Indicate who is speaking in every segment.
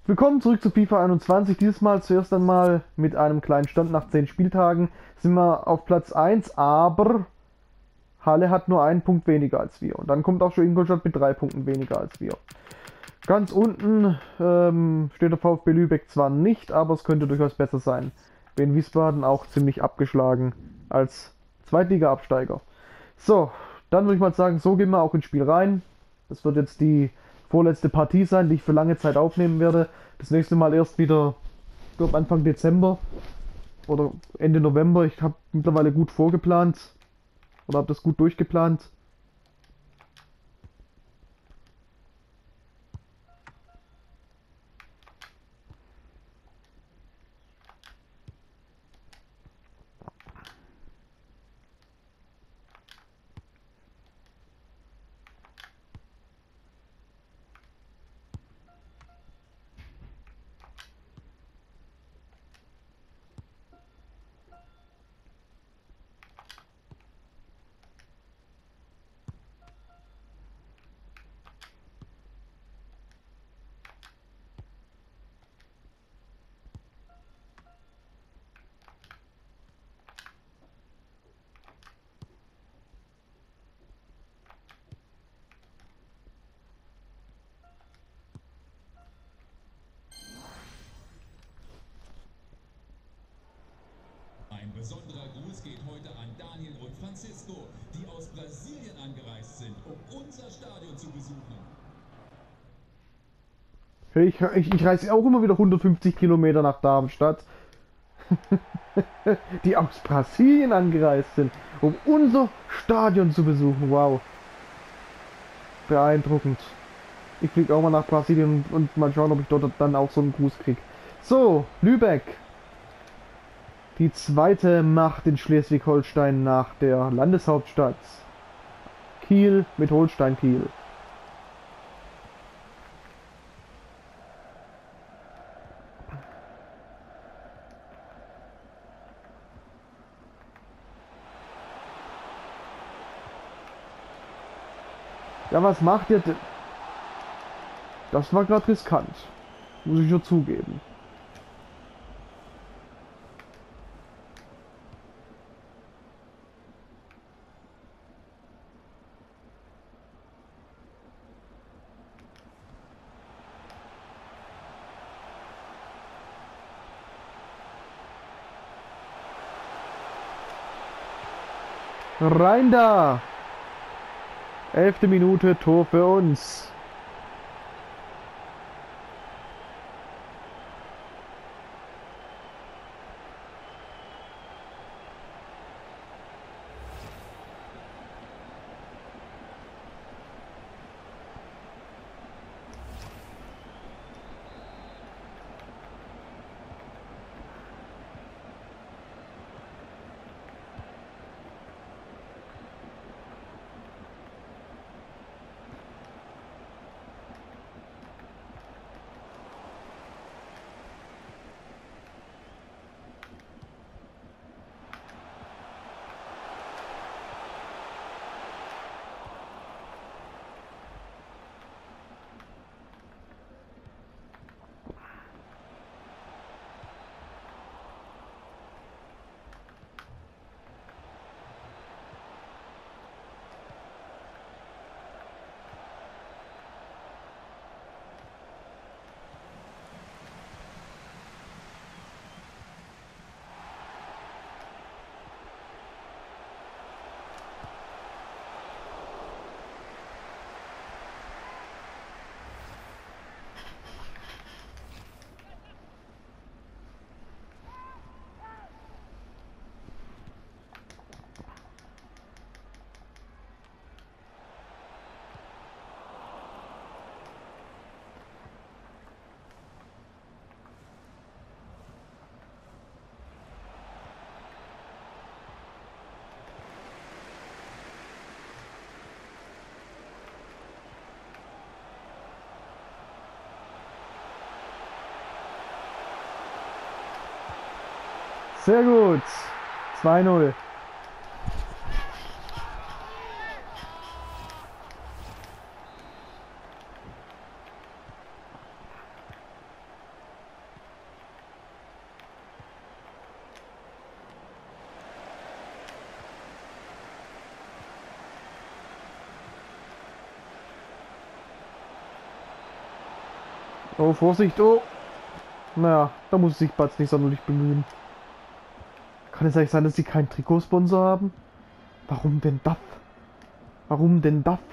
Speaker 1: Willkommen zurück zu FIFA 21. Dieses Mal zuerst einmal mit einem kleinen Stand nach 10 Spieltagen. Sind wir auf Platz 1, aber Halle hat nur einen Punkt weniger als wir. Und dann kommt auch schon Ingolstadt mit 3 Punkten weniger als wir. Ganz unten steht der VfB Lübeck zwar nicht, aber es könnte durchaus besser sein. Wien Wiesbaden auch ziemlich abgeschlagen als Zweitliga-Absteiger. So, dann würde ich mal sagen, so gehen wir auch ins Spiel rein. Das wird jetzt die vorletzte Partie sein, die ich für lange Zeit aufnehmen werde. Das nächste Mal erst wieder, ich glaube Anfang Dezember oder Ende November. Ich habe mittlerweile gut vorgeplant oder habe das gut durchgeplant.
Speaker 2: Ein besonderer Gruß geht heute an Daniel und Francisco, die aus Brasilien angereist sind, um unser Stadion zu besuchen.
Speaker 1: Hey, ich reise auch immer wieder 150 Kilometer nach Darmstadt, die aus Brasilien angereist sind, um unser Stadion zu besuchen. Wow, beeindruckend. Ich fliege auch mal nach Brasilien und mal schauen, ob ich dort dann auch so einen Gruß kriege. So, Lübeck. Die zweite Macht in Schleswig-Holstein nach der Landeshauptstadt. Kiel mit Holstein Kiel. Ja, was macht ihr denn? Das war gerade riskant. Muss ich nur zugeben. Rein da! 11. Minute, Tor für uns. Sehr gut. 2:0. Oh, Vorsicht, oh. Naja, da muss sich Batz nicht sonderlich bemühen. Kann es eigentlich sein, dass sie keinen Trikotsponsor haben? Warum denn das? Warum denn das?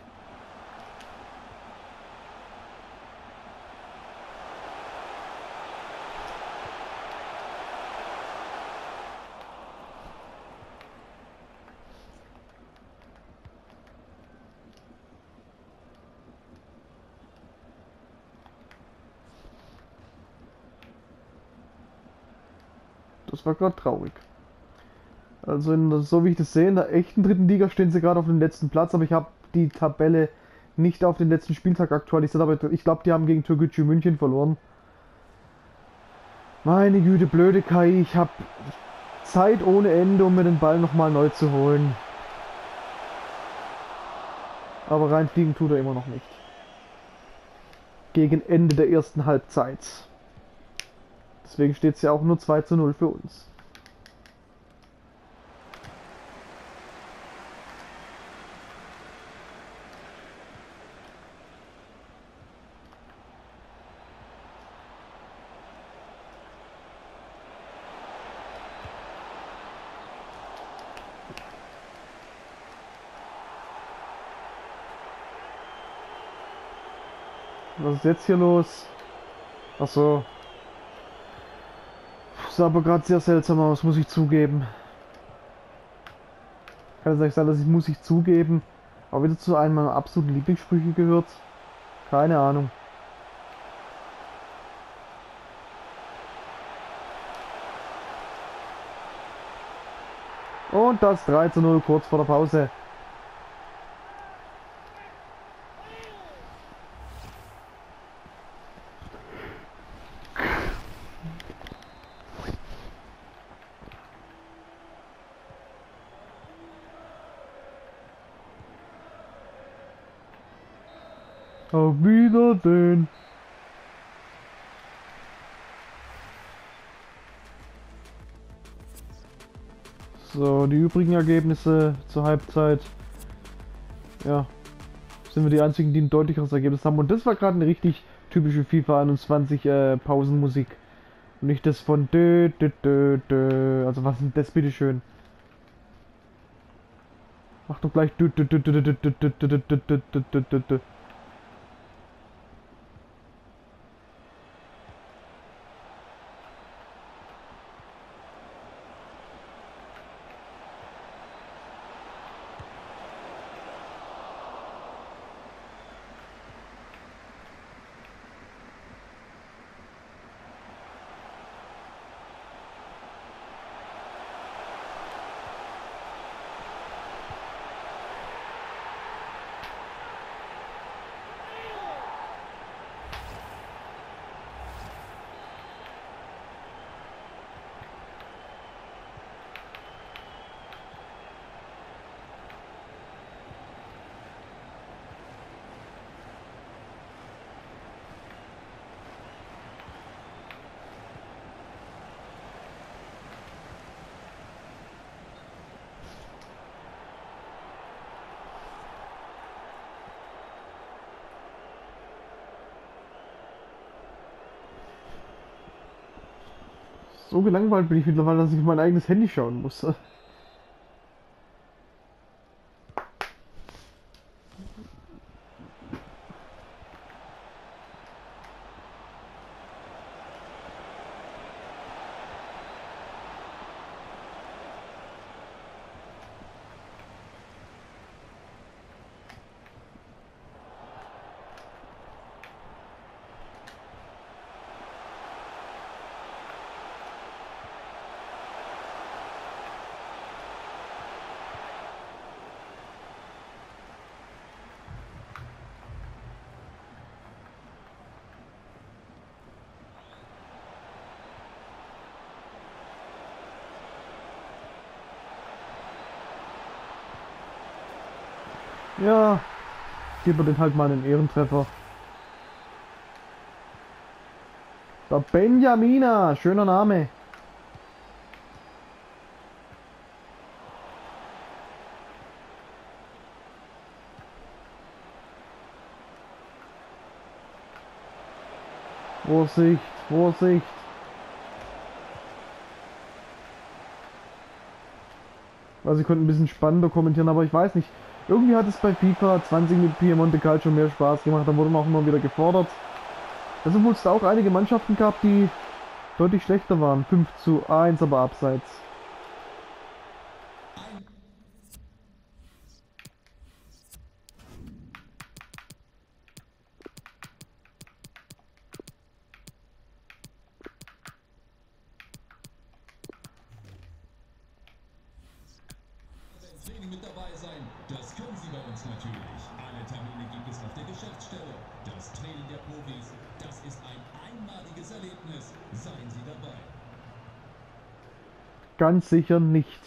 Speaker 1: Das war gerade traurig. Also so wie ich das sehe, in der echten dritten Liga stehen sie gerade auf dem letzten Platz, aber ich habe die Tabelle nicht auf den letzten Spieltag aktualisiert, aber ich glaube, die haben gegen Türkgücü München verloren. Meine Güte, blöde KI, ich habe Zeit ohne Ende, um mir den Ball nochmal neu zu holen. Aber reinfliegen tut er immer noch nicht. Gegen Ende der ersten Halbzeit. Deswegen steht es ja auch nur 2:0 für uns. Was ist jetzt hier los? Ach so. Sah aber gerade sehr seltsam aus, muss ich zugeben. Kann es eigentlich sein, dass ich muss ich zugeben, auch wieder zu einem meiner absoluten Lieblingssprüche gehört? Keine Ahnung. Und das 3:0 kurz vor der Pause. Auf Wiedersehen. So, die übrigen Ergebnisse zur Halbzeit. Ja, sind wir die einzigen, die ein deutlicheres Ergebnis haben. Und das war gerade eine richtig typische FIFA 21 Pausenmusik. Und nicht das von dö, dö, dö, dö. Also was ist denn das bitte schön? Mach doch gleich dö, dö, dö, dö, dö, dö, dö, dö, dö, dö, dö, dö, dö, dö, dö. So gelangweilt bin ich mittlerweile, dass ich auf mein eigenes Handy schauen muss. Ja, geben wir den halt mal einen Ehrentreffer. Der Benjamina, schöner Name. Vorsicht, Vorsicht. Also sie konnten ein bisschen spannender kommentieren, aber ich weiß nicht. Irgendwie hat es bei FIFA 20 mit Piemonte Calcio mehr Spaß gemacht, da wurde man auch immer wieder gefordert. Also obwohl es da auch einige Mannschaften gab, die deutlich schlechter waren. 5:1, aber abseits.
Speaker 2: Training mit dabei sein, das können Sie bei uns natürlich. Alle Termine gibt es auf der Geschäftsstelle. Das Training der Profis, das ist ein einmaliges Erlebnis. Seien Sie dabei.
Speaker 1: Ganz sicher nicht.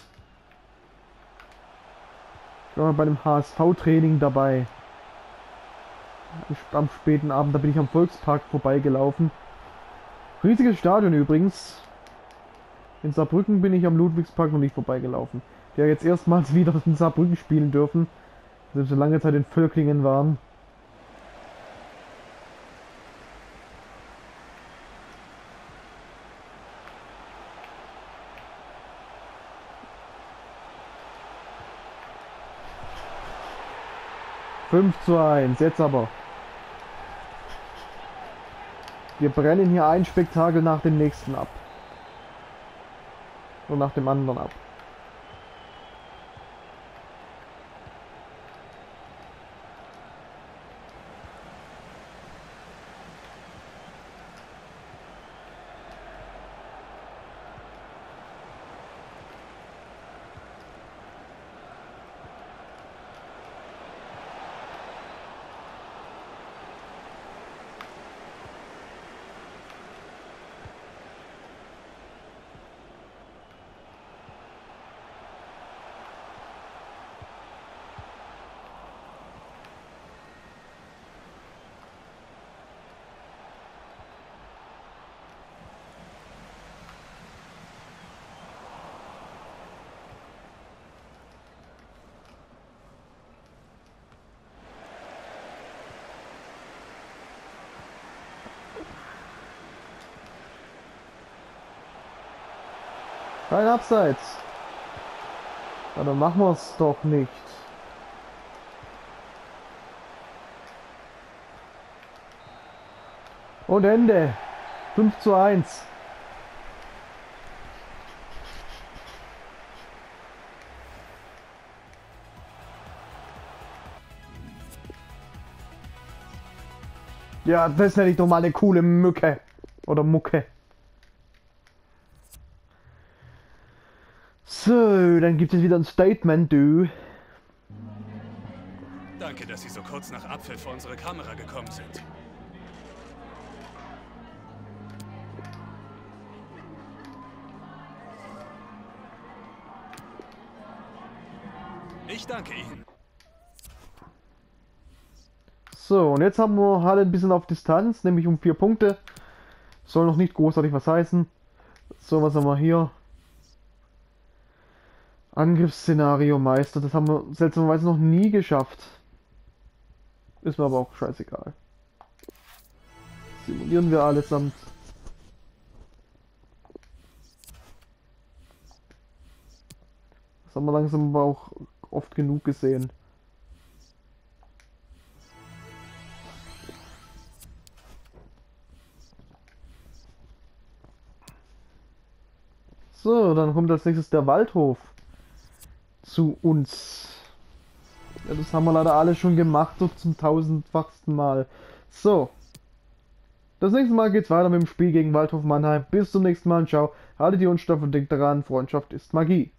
Speaker 1: Ich war mal bei dem HSV-Training dabei. Am späten Abend, da bin ich am Volkspark vorbeigelaufen. Riesiges Stadion übrigens. In Saarbrücken bin ich am Ludwigspark noch nicht vorbeigelaufen. Die ja jetzt erstmals wieder in Saarbrücken spielen dürfen. Selbst so lange Zeit in Völklingen waren. Fünf zu 1, jetzt aber. Wir brennen hier ein Spektakel nach dem nächsten ab. Und nach dem anderen ab. Kein Abseits. Ja, dann machen wir es doch nicht. Und Ende. 5 zu 1. Ja, das nenne ich doch mal eine coole Mücke. Oder Mucke. So, dann gibt es wieder ein Statement, du.
Speaker 3: Danke, dass Sie so kurz nach Abpfiff vor unsere Kamera gekommen sind. Ich danke Ihnen.
Speaker 1: So, und jetzt haben wir Halle ein bisschen auf Distanz, nämlich um 4 Punkte. Soll noch nicht großartig was heißen. So, was haben wir hier? Angriffsszenario Meister, das haben wir seltsamerweise noch nie geschafft. Ist mir aber auch scheißegal. Simulieren wir allesamt. Das haben wir langsam aber auch oft genug gesehen. So, dann kommt als nächstes der Waldhof zu uns. Ja, das haben wir leider alle schon gemacht, so zum 1000-fachsten Mal. So. Das nächste Mal geht's weiter mit dem Spiel gegen Waldhof Mannheim. Bis zum nächsten Mal und ciao. Haltet die Unstoff und denkt daran, Freundschaft ist Magie.